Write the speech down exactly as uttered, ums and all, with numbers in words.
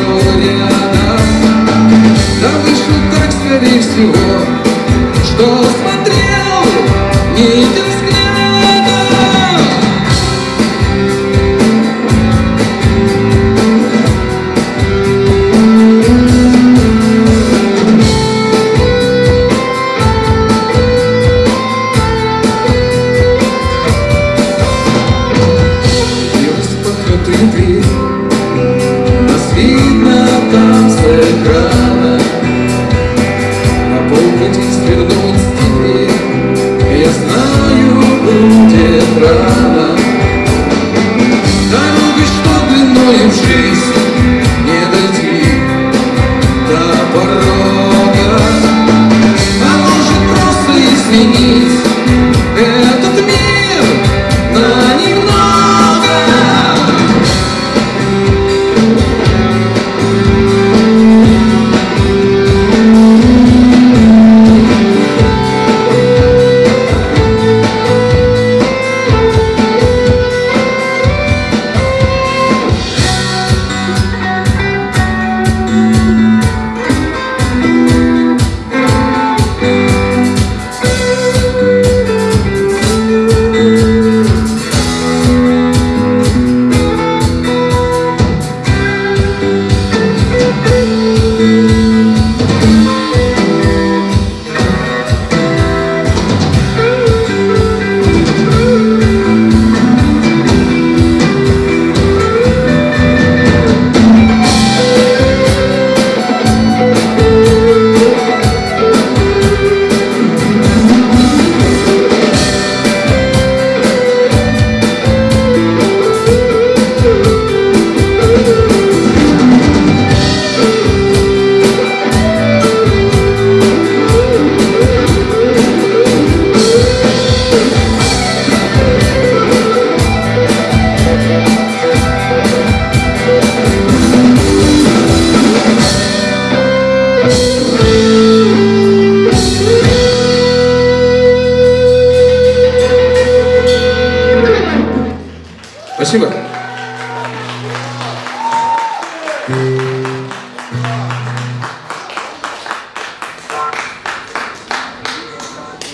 шел рядом. Да вышло так, скорее всего, что смотрел не этим взглядом. И распахнутая дверь, нас видно там с экрана. На полпути свернуть с тебе, я знаю, будет рано. Дорогой, что длиною в жизнь, не дойти до порога. А может просто изменить этот мир на немного. Спасибо.